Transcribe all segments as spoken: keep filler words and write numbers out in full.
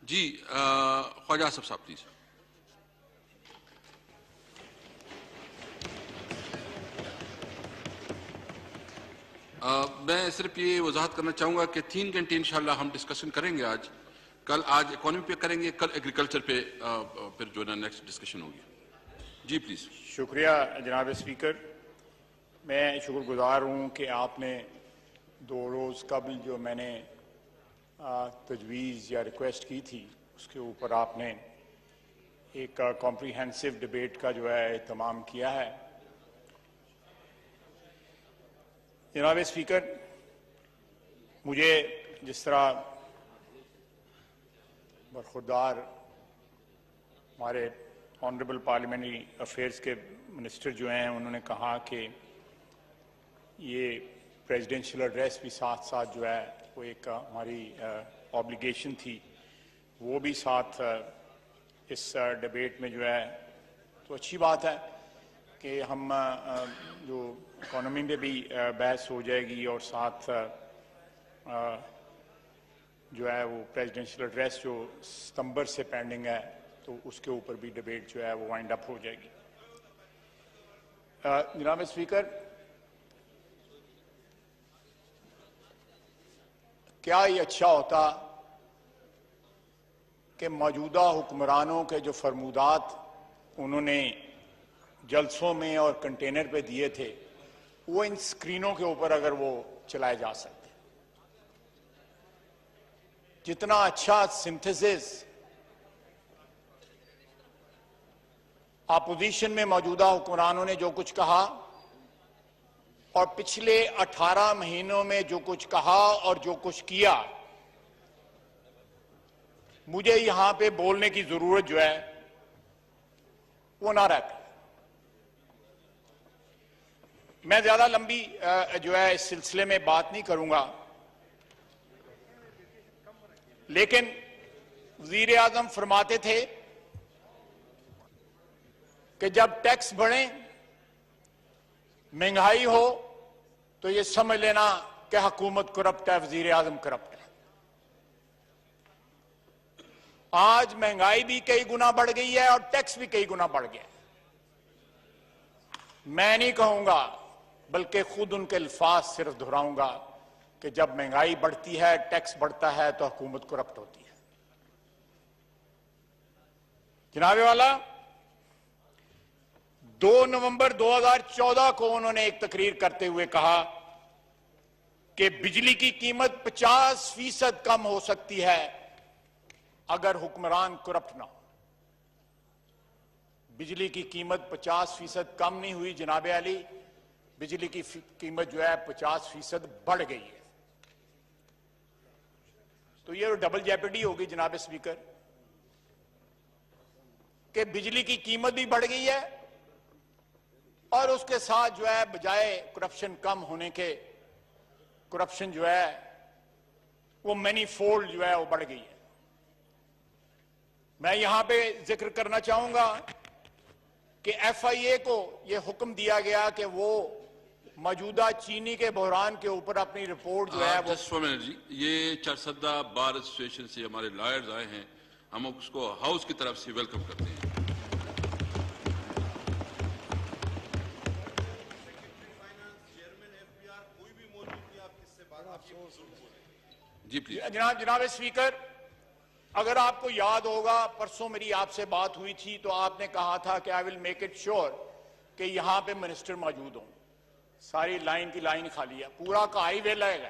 جی خواجہ آصف صاحب پلیز. میں صرف یہ وضاحت کرنا چاہوں گا کہ تین گھنٹے انشاءاللہ ہم ڈسکشن کریں گے آج. کل آج اکانومی پہ کریں گے, کل ایگریکلچر پہ پھر جو ہے نا نیکسٹ ڈسکشن ہوگی. جی پلیز. شکریہ جناب اسپیکر. میں شکر گزار ہوں کہ آپ نے دو روز قبل جو میں نے تجویز یا ریکویسٹ کی تھی اس کے اوپر آپ نے ایک کمپریہنسو ڈیبیٹ کا جو ہے اہتمام کیا ہے. جناب اسپیکر, مجھے جس طرح برخوردار ہمارے آنریبل پارلیمنٹری افیئرز کے منسٹر جو ہیں انہوں نے کہا کہ یہ پریزیڈنشیل ایڈریس بھی ساتھ ساتھ جو ہے وہ ایک ہماری آبلیگیشن تھی, وہ بھی ساتھ اس ڈیبیٹ میں جو ہے تو اچھی بات ہے کہ ہم جو اکانومی میں بھی بحث ہو جائے گی اور ساتھ جو ہے وہ پریزیڈنشیل ایڈریس جو ستمبر سے پینڈنگ ہے تو اس کے اوپر بھی ڈیبیٹ جو ہے وہ وائنڈ اپ ہو جائے گی. جناب اسپیکر, کیا یہ اچھا ہوتا کہ موجودہ حکمرانوں کے جو فرمودات انہوں نے جلسوں میں اور کنٹینر پہ دیے تھے وہ ان سکرینوں کے اوپر اگر وہ چلائے جا سکتے. جتنا اچھا سنتھسس اپوزیشن میں موجودہ حکمرانوں نے جو کچھ کہا اور پچھلے اٹھارہ مہینوں میں جو کچھ کہا اور جو کچھ کیا, مجھے یہاں پہ بولنے کی ضرورت جو ہے وہ نہ رہتی. میں زیادہ لمبی جو ہے اس سلسلے میں بات نہیں کروں گا, لیکن وزیر اعظم فرماتے تھے کہ جب ٹیکس بڑھیں, مہنگائی ہو تو یہ سمجھ لینا کہ حکومت کرپٹ ہے, وزیر اعظم کرپٹ ہے. آج مہنگائی بھی کئی گنا بڑھ گئی ہے اور ٹیکس بھی کئی گنا بڑھ گیا ہے. میں نہیں کہوں گا بلکہ خود ان کے الفاظ صرف دہراؤں گا کہ جب مہنگائی بڑھتی ہے, ٹیکس بڑھتا ہے تو حکومت کرپٹ ہوتی ہے. جناب والا, دو نومبر دو ہزار چودہ کو انہوں نے ایک تقریر کرتے ہوئے کہا کہ بجلی کی قیمت پچاس فیصد کم ہو سکتی ہے اگر حکمران کرپٹ نہ ہو. بجلی کی قیمت پچاس فیصد کم نہیں ہوئی جناب علی, بجلی کی قیمت جو ہے پچاس فیصد بڑھ گئی ہے. تو یہ ڈبل جیپڈی ہوگی جناب اسپیکر کہ بجلی کی قیمت بھی بڑھ گئی ہے اور اس کے ساتھ جو ہے بجائے کرپشن کم ہونے کے, کرپشن جو ہے وہ مینی فولڈ جو ہے وہ بڑھ گئی ہے. میں یہاں پہ ذکر کرنا چاہوں گا کہ ایف آئی اے کو یہ حکم دیا گیا کہ وہ موجودہ چینی کے بحران کے اوپر اپنی رپورٹ جو ہے وہ جسٹ فور منٹ جی, یہ چارسدہ بار ایسوسیشن سے ہمارے لائرز آئے ہیں, ہم اس کو ہاؤس کی طرف سے ویلکم کرتے ہیں. جی پلیز. جناب جناب اسپیکر, اگر آپ کو یاد ہوگا پرسوں میری آپ سے بات ہوئی تھی تو آپ نے کہا تھا کہ I will make it sure کہ یہاں پہ منسٹر موجود ہوں. ساری لائن کی لائن خالی ہے, پورا کا ہائی وے لگے گا,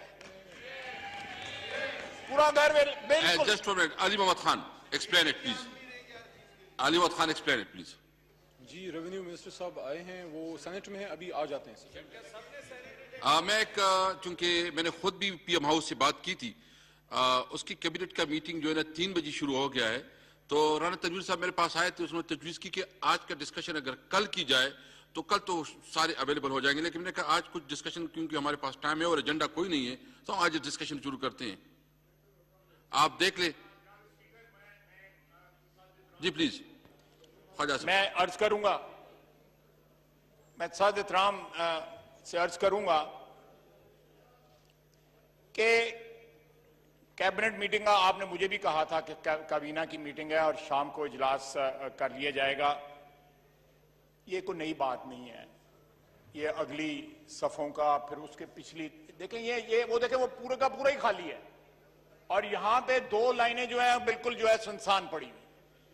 پورا گھر بالکل. Just four minute, Ali Muhammad Khan explain it please. Ali Muhammad Khan explain it please. جی ریونیو منسٹر صاحب آئے ہیں, وہ سینٹ میں ہیں, ابھی آ جاتے ہیں. میں ایک, چونکہ میں نے خود بھی پی ایم ہاؤس سے بات کی تھی, اس کی کیبنٹ کا میٹنگ جو ہے نا تین بجے شروع ہو گیا ہے, تو رانا تنویر صاحب میرے پاس آئے تھے, اس نے تجویز کی کہ آج کا ڈسکشن اگر کل کی جائے تو کل تو سارے اویلیبل ہو جائیں گے, لیکن میں نے کہا آج کچھ ڈسکشن کیونکہ ہمارے پاس ٹائم ہے اور ایجنڈا کوئی نہیں ہے تو آج ڈسکشن شروع کرتے ہیں, آپ دیکھ لیں. جی پلیز. میں عرض کروں گا, میں سعد احترام سے عرض کروں گا کہ कैबिनेट मीटिंग का आपने मुझे भी कहा था कि काबीना की मीटिंग है और शाम को इजलास कर लिया जाएगा। ये कोई नई बात नहीं है, ये अगली सफ़ों का फिर उसके पिछली देखें, ये ये वो देखें वो पूरा का पूरा ही खाली है और यहां पे दो लाइनें जो है बिल्कुल जो है सुनसान पड़ी हुई।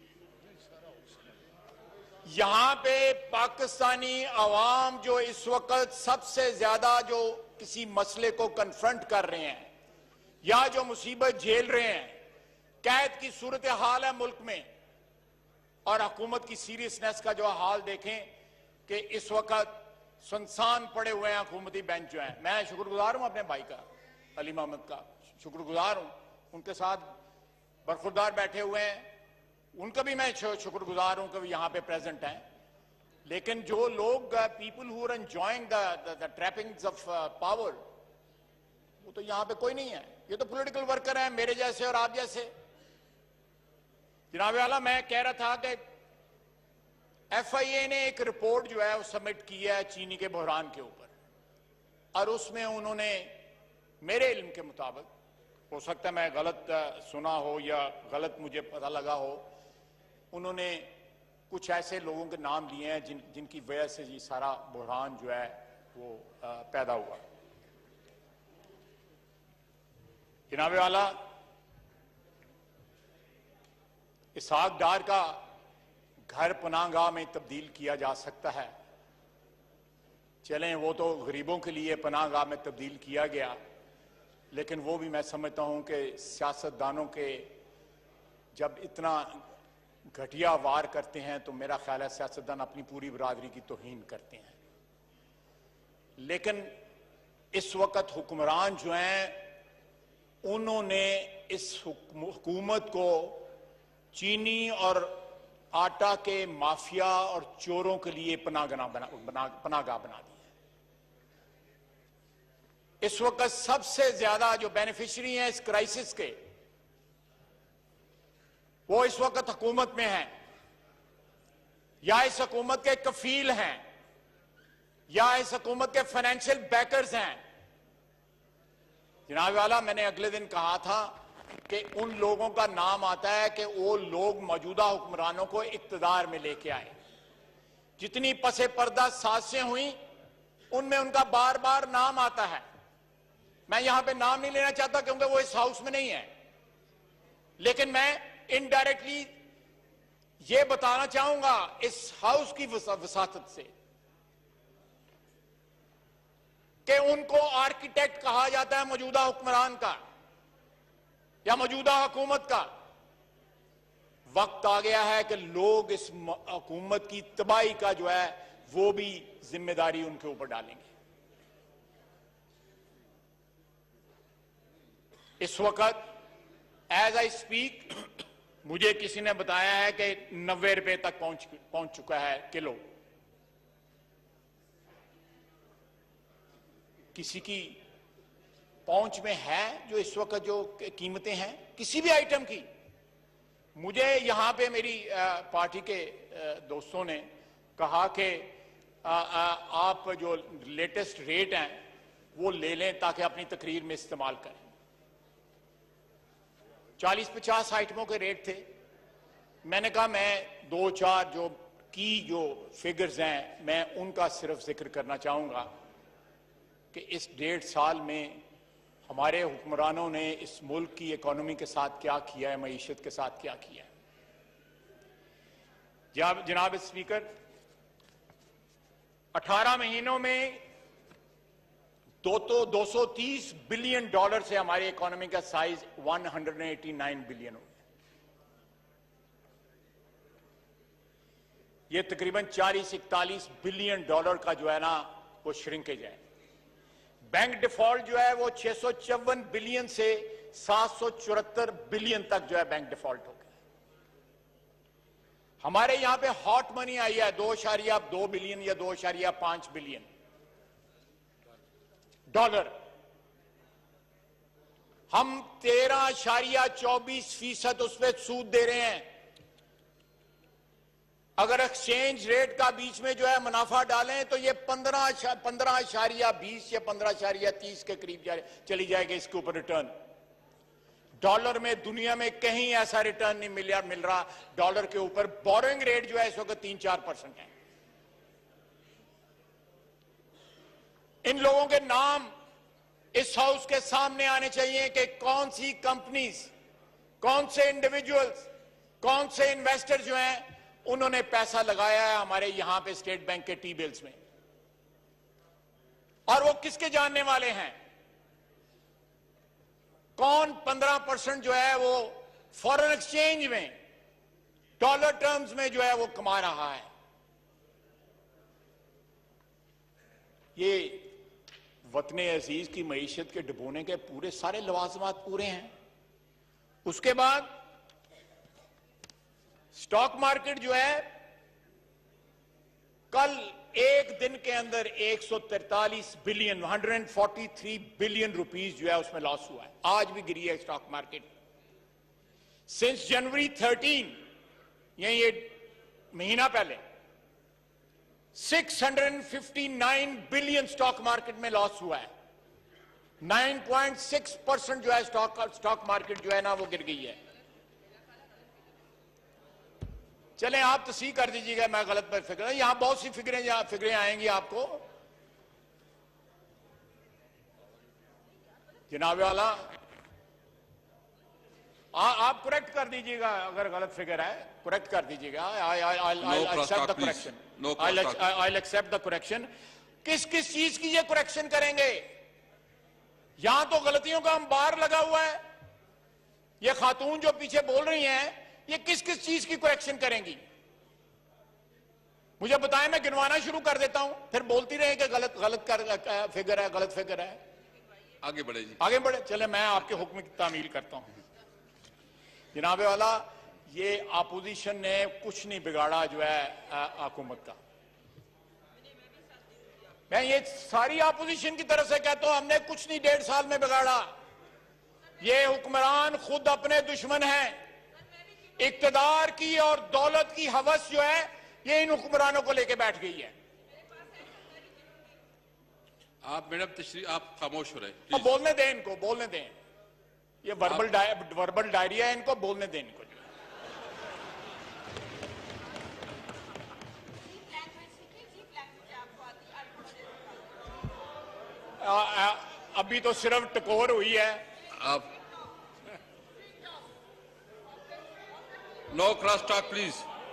यहां पे पाकिस्तानी अवाम जो इस वक्त सबसे ज्यादा जो किसी मसले को कन्फ्रंट कर रहे हैं या जो मुसीबत झेल रहे हैं, कैद की सूरत हाल है मुल्क में, और हुकूमत की सीरियसनेस का जो हाल देखें कि इस वक्त सुनसान पड़े हुए हैं हुकूमती बेंच जो है। मैं शुक्रगुजार हूं अपने भाई का, अली मोहम्मद का शुक्रगुजार हूं, उनके साथ बरखुरदार बैठे हुए हैं, उनका भी मैं शुक्रगुजार हूं कि वो यहां पे प्रेजेंट हैं। लेकिन जो लोग people who are enjoying the trappings of power, वो तो यहां पे कोई नहीं है, ये तो पॉलिटिकल वर्कर हैं मेरे जैसे और आप जैसे। जनाब आला, मैं कह रहा था कि एफ आई ए ने एक रिपोर्ट जो है वो सबमिट की है चीनी के बहरान के ऊपर, और उसमें उन्होंने मेरे इल्म के मुताबिक, हो सकता है मैं गलत सुना हो या गलत मुझे पता लगा हो, उन्होंने कुछ ऐसे लोगों के नाम लिए हैं जिन जिनकी वजह से ये सारा बहरान जो है वो पैदा हुआ। जनाब वाला, इसहाक डार का घर पनाहगाह में तब्दील किया जा सकता है, चलें वो तो गरीबों के लिए पनाहगाह में तब्दील किया गया, लेकिन वो भी मैं समझता हूं कि सियासतदानों के जब इतना घटिया वार करते हैं तो मेरा ख्याल है सियासतदान अपनी पूरी बरादरी की तौहीन करते हैं। लेकिन इस वक्त हुक्मरान जो हैं उन्होंने इस हुकूमत को चीनी और आटा के माफिया और चोरों के लिए पनाहगाह बना, बना, पनाहगाह बना दी है। इस वक्त सबसे ज्यादा जो बेनिफिशियरी हैं इस क्राइसिस के, वो इस वक्त हुकूमत में हैं या इस हुकूमत के कफील हैं या इस हुकूमत के फाइनेंशियल बैकर्स हैं। जनाब वाला, मैंने अगले दिन कहा था कि उन लोगों का नाम आता है कि वो लोग मौजूदा हुक्मरानों को इक्तदार में लेके आए। जितनी पसे पर्दा साजिशें हुई उनमें उनका बार बार नाम आता है। मैं यहां पे नाम नहीं लेना चाहता क्योंकि वो इस हाउस में नहीं है, लेकिन मैं इनडायरेक्टली ये बताना चाहूंगा इस हाउस की वसातत से कि उनको आर्किटेक्ट कहा जाता है मौजूदा हुक्मरान का या मौजूदा हुकूमत का। वक्त आ गया है कि लोग इस हुकूमत की तबाही का जो है वो भी जिम्मेदारी उनके ऊपर डालेंगे। इस वक्त एज आई स्पीक मुझे किसी ने बताया है कि नब्बे रुपए तक पहुंच पहुंच चुका है किलो। किसी की पहुंच में है जो इस वक्त जो कीमतें हैं किसी भी आइटम की। मुझे यहां पे मेरी पार्टी के दोस्तों ने कहा कि आप जो लेटेस्ट रेट हैं वो ले लें ताकि अपनी तकरीर में इस्तेमाल करें। चालीस पचास आइटमों के रेट थे। मैंने कहा मैं दो चार जो की जो फिगर्स हैं मैं उनका सिर्फ जिक्र करना चाहूंगा कि इस डेढ़ साल में हमारे हुक्मरानों ने इस मुल्क की इकोनॉमी के साथ क्या किया है, मईशत के साथ क्या किया है। जनाब जनाब स्पीकर, अठारह महीनों में दो तो दो सौ तीस बिलियन डॉलर से हमारी इकोनॉमी का साइज एक सौ नवासी बिलियन हो गया। यह तकरीबन चालीस इकतालीस बिलियन डॉलर का जो है ना वो श्रिंकेज है। बैंक डिफॉल्ट जो है वो छह सौ चौवन बिलियन से सात सौ चौहत्तर बिलियन तक जो है बैंक डिफॉल्ट हो गया। हमारे यहां पे हॉट मनी आई है दो अशारिया दो बिलियन या दो अशारिया पांच बिलियन डॉलर। हम तेरह अशारिया चौबीस फीसद उस पर सूद दे रहे हैं। अगर एक्सचेंज रेट का बीच में जो है मुनाफा डालें तो ये पंद्रह पंद्रह अशारिया बीस या पंद्रह अशारिया तीस के करीब चली जाएगी इसके ऊपर रिटर्न। डॉलर में दुनिया में कहीं ऐसा रिटर्न नहीं मिल मिल रहा। डॉलर के ऊपर बोरोइंग रेट जो है इस वक्त तीन चार परसेंट है। इन लोगों के नाम इस हाउस के सामने आने चाहिए कि कौन सी कंपनीज, कौन से इंडिविजुअल्स, कौन से इन्वेस्टर जो हैं उन्होंने पैसा लगाया है हमारे यहां पे स्टेट बैंक के टी बिल्स में, और वो किसके जानने वाले हैं। कौन पंद्रह परसेंट जो है वो फॉरेन एक्सचेंज में डॉलर टर्म्स में जो है वो कमा रहा है। ये वतने अजीज की मईशत के डुबोने के पूरे सारे लवाजमात पूरे हैं। उसके बाद स्टॉक मार्केट जो है कल एक दिन के अंदर एक सौ तैंतालीस बिलियन एक सौ तैंतालीस बिलियन रुपीस जो है उसमें लॉस हुआ है। आज भी गिरी है stock market. Since January thirteen, ये ये महीना पहले छह सौ उनसठ बिलियन स्टॉक मार्केट में लॉस हुआ है। नौ पॉइंट छह परसेंट जो है स्टॉक स्टॉक मार्केट जो है ना वो गिर गई है। चलें आप तस्दीक कर दीजिएगा मैं गलत पर फिक्र, यहां बहुत सी फिक्रें यहां फिक्रें आएंगी आपको। जनाब वाला आप करेक्ट कर दीजिएगा अगर गलत फिगर है, करेक्ट कर दीजिएगा। I I I accept the correction, I accept the correction. किस किस चीज की ये करेक्शन करेंगे? यहां तो गलतियों का अंबार लगा हुआ है। ये खातून जो पीछे बोल रही हैं ये किस किस चीज की करेक्शन करेंगी मुझे बताएं, मैं गिनवाना शुरू कर देता हूं, फिर बोलती रहे कि गलत गलत कर फिगर है, गलत फिगर है। आगे बढ़े जी, आगे बढ़े। चले मैं आपके हुक्म की तामील करता हूं। जनाबे वाला, ये अपोजिशन ने कुछ नहीं बिगाड़ा जो है हुकूमत का। मैं ये सारी अपोजिशन की तरफ से कहता हूं हमने कुछ नहीं डेढ़ साल में बिगाड़ा। ये हुक्मरान खुद अपने दुश्मन हैं। इक्तदार की और दौलत की हवस जो है ये इन हुक्मरानों को लेके बैठ गई है। आप मैडम तशरी आप खामोश हो रहे हैं। अब बोलने दें इनको, बोलने दें। ये वर्बल डाय, वर्बल डायरिया है, इनको बोलने दें इनको। आ, आ, अभी तो सिर्फ टकोर हुई है। आप नो क्रॉस टॉक प्लीज।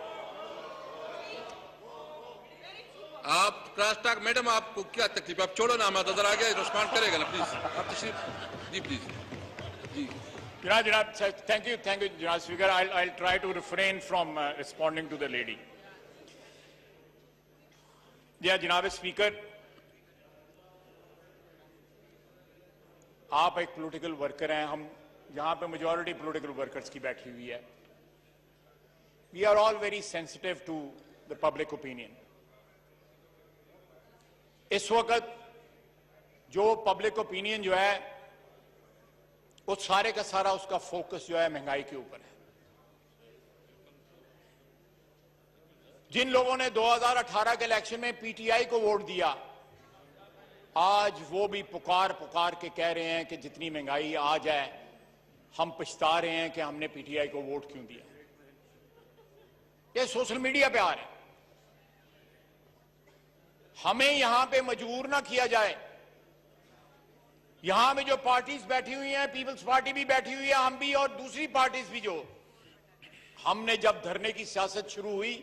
आप क्रॉस टॉक मैडम, आपको क्या तकलीफ? आप छोड़ो ना, हमारा नजर आ गया, रिस्पॉन्ड करेगा ना प्लीज। आप तशरीफ जी प्लीज जी। जनाब जनाब थैंक यू थैंक यू जनाब speaker. I I try to refrain from responding to the lady. या जनाब स्पीकर, आप एक पॉलिटिकल वर्कर हैं, हम यहां पे मेजॉरिटी पॉलिटिकल वर्कर्स की बैठी हुई है। We are all very sensitive to the public opinion. इस वक्त जो पब्लिक ओपिनियन जो है वो सारे का सारा उसका फोकस जो है महंगाई के ऊपर है। जिन लोगों ने दो हज़ार अठारह के इलेक्शन में पीटीआई को वोट दिया, आज वो भी पुकार पुकार के कह रहे हैं कि जितनी महंगाई आ जाए हम पछता रहे हैं कि हमने पीटीआई को वोट क्यों दिया। ये सोशल मीडिया पे आ रहे हैं। हमें यहां पे मजबूर ना किया जाए। यहां में जो पार्टीज बैठी हुई हैं, पीपल्स पार्टी भी बैठी हुई है, हम भी और दूसरी पार्टीज भी, जो हमने जब धरने की सियासत शुरू हुई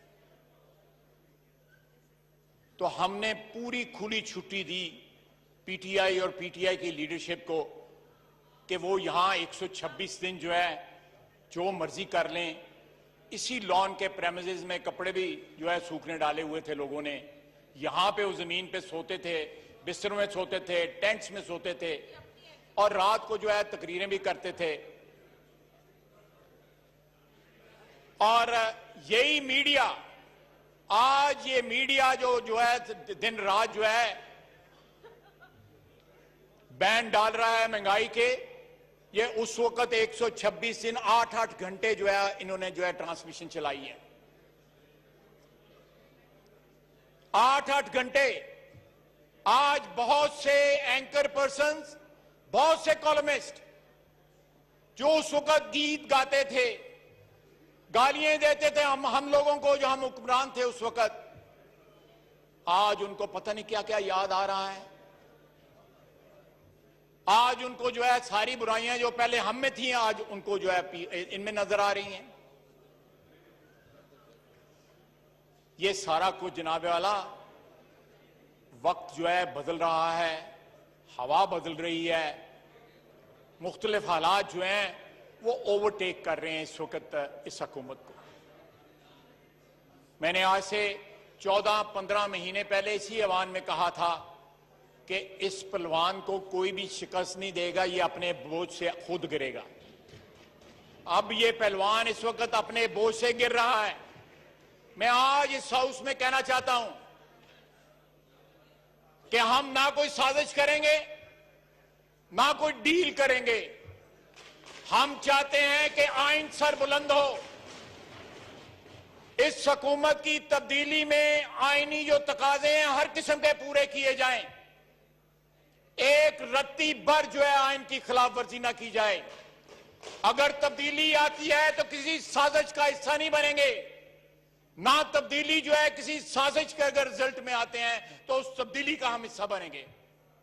तो हमने पूरी खुली छुट्टी दी पीटीआई और पीटीआई की लीडरशिप को कि वो यहां एक सौ छब्बीस दिन जो है जो मर्जी कर लें। इसी लॉन के प्रेमिसेस में कपड़े भी जो है सूखने डाले हुए थे लोगों ने। यहां पे उस जमीन पे सोते थे, बिस्तरों में सोते थे, टेंट्स में सोते थे और रात को जो है तकरीरें भी करते थे। और यही मीडिया आज, ये मीडिया जो जो है दिन रात जो है बैन डाल रहा है महंगाई के, ये उस वक्त एक सौ छब्बीस दिन आठ आठ घंटे जो है इन्होंने जो है ट्रांसमिशन चलाई है। आठ आठ घंटे। आज बहुत से एंकर पर्सन्स, बहुत से कॉलमिस्ट جو اس وقت گیت گاتے تھے, گالیاں دیتے تھے ہم ہم لوگوں کو جو ہم حکمران تھے اس وقت, آج ان کو پتہ نہیں کیا کیا یاد آ رہا ہے. آج ان کو جو ہے ساری برائیاں جو پہلے ہم میں تھیں آج ان کو جو ہے ان میں نظر آ رہی ہیں. یہ سارا کچھ جناب والا وقت جو ہے بدل رہا ہے, ہوا بدل رہی ہے, مختلف حالات جو ہیں وہ اوورٹیک کر رہے ہیں اس وقت اس حکومت کو. میں نے آج سے چودہ پندرہ مہینے پہلے اسی ایوان میں کہا تھا کہ اس پہلوان کو کوئی بھی شکست نہیں دے گا, یہ اپنے بوجھ سے خود گرے گا. اب یہ پہلوان اس وقت اپنے بوجھ سے گر رہا ہے. میں آج اس ہاؤس میں کہنا چاہتا ہوں کہ ہم نہ کوئی سازش کریں گے نہ کوئی ڈیل کریں گے. ہم چاہتے ہیں کہ آئین سر بلند ہو. اس حکومت کی تبدیلی میں آئینی جو تقاضے ہیں ہر قسم کے پورے کیے جائیں. ایک رتی بھر جو ہے آئین کی خلاف ورزی نہ کی جائے. اگر تبدیلی آتی ہے تو کسی سازش کا حصہ نہیں بنیں گے. نہ تبدیلی جو ہے کسی سازش کے اگر رزلٹ میں آتے ہیں تو اس تبدیلی کا ہم حصہ بنیں گے.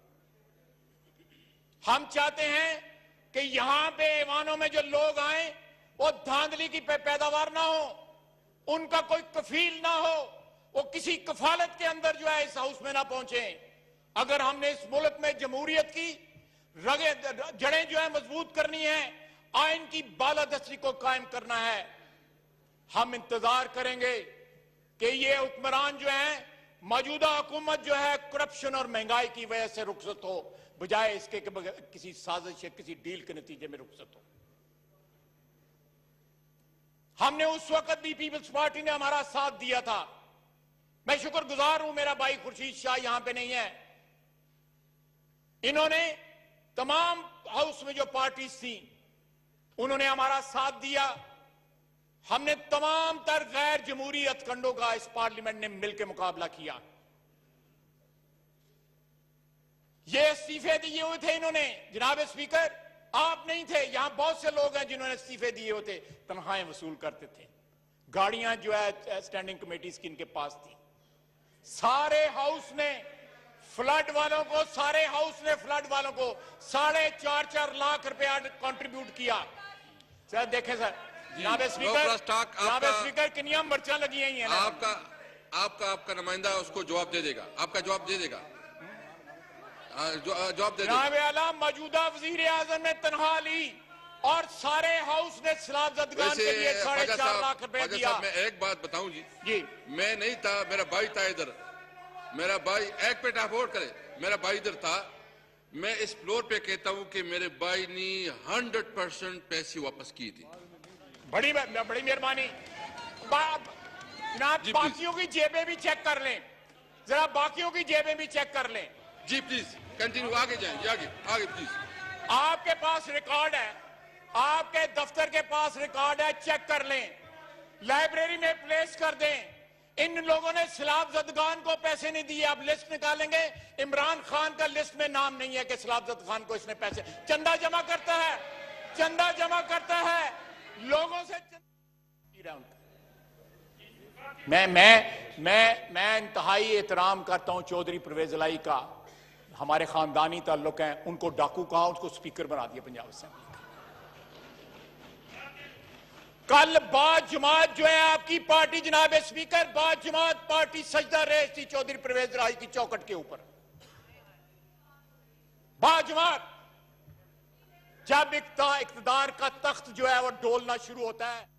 ہم چاہتے ہیں کہ یہاں پہ ایوانوں میں جو لوگ آئیں وہ دھاندلی کی پیداوار نہ ہو, ان کا کوئی کفیل نہ ہو, وہ کسی کفالت کے اندر جو ہے اس ہاؤس میں نہ پہنچیں. اگر ہم نے اس ملک میں جمہوریت کی جڑیں جو ہے مضبوط کرنی ہے, آئین کی بالادستی کو قائم کرنا ہے, ہم انتظار کریں گے کہ یہ حکمران جو ہیں موجودہ حکومت جو ہے کرپشن اور مہنگائی کی وجہ سے رخصت ہو, بجائے اس کے کہ کسی سازش یا کسی ڈیل کے نتیجے میں رخصت ہو. ہم نے اس وقت بھی پیپلز پارٹی نے ہمارا ساتھ دیا تھا. میں شکر گزار ہوں, میرا بھائی خورشید شاہ یہاں پہ نہیں ہے, انہوں نے تمام ہاؤس میں جو پارٹیز تھیں انہوں نے ہمارا ساتھ دیا. ہم نے تمام تر غیر جمہوری ہتھکنڈوں کا اس پارلیمنٹ نے مل کے مقابلہ کیا. یہ استعفے دیے ہوئے تھے انہوں نے, جناب اسپیکر آپ نہیں تھے, یہاں بہت سے لوگ ہیں جنہوں نے استعفے دیے ہوتے, تنخواہیں وصول کرتے تھے, گاڑیاں جو ہے اسٹینڈنگ کمیٹیز کی ان کے پاس تھی. سارے ہاؤس نے فلڈ والوں کو سارے ہاؤس نے فلڈ والوں کو ساڑھے چار چار لاکھ روپیہ کنٹریبیوٹ کیا. سر دیکھیں سر, جناب اسپیکر جناب اسپیکر کنیاں مرچاں لگی ہیں آپ کا آپ کا آپ کا نمائندہ اس کو جواب دے دے گا, آپ کا جواب دے دے گا, جواب دے دے گا. جناب اعلیٰ موجودہ وزیر اعظم نے تنخواہ لی اور سارے ہاؤس نے سلاب زدگان کے لیے ساڑھے چار لاکھ روپے دیا. میں ایک بات بتاؤں جی, جی میں نہیں تھا, میرا بھائی تھا ادھر, میرا بھائی ایک پیٹ آپ اور کرے, میرا بھائی ادھر تھا. میں اس فلور پہ کہتا ہوں کہ میرے بھائی نے ہنڈریڈ پرسنٹ پیسے واپس کی تھی. بڑی بڑی مہربانی. جناب باقیوں کی جیبیں بھی چیک کر لیں, ذرا باقیوں کی جیبیں بھی چیک کر لیں. جی پلیز کنٹینیو, آگے جائیں جی, آگے آگے پلیز. آپ کے پاس ریکارڈ ہے, آپ کے دفتر کے پاس ریکارڈ ہے, چیک کر لیں, لائبریری میں پلیس کر دیں. ان لوگوں نے سیلاب زدگان کو پیسے نہیں دیے. آپ لسٹ نکالیں گے, عمران خان کا لسٹ میں نام نہیں ہے کہ سیلاب زدگان کو اس نے پیسے, چندہ جمع کرتا ہے, چندہ جمع کرتا ہے لوگوں سے. میں میں میں میں انتہائی احترام کرتا ہوں چودھری پرویز الہی کا, ہمارے خاندانی تعلق ہیں, ان کو ڈاکو کہا, اس کو سپیکر بنا دیا پنجاب اسمبلی کا. کل بعد جماعت جو ہے آپ کی پارٹی جناب اسپیکر, بعد جماعت پارٹی سجدہ ریز تھی چودھری پرویز الہی کی چوکٹ کے اوپر. بعد جماعت جب اقتدار کا تخت جو ہے وہ ڈولنا شروع ہوتا ہے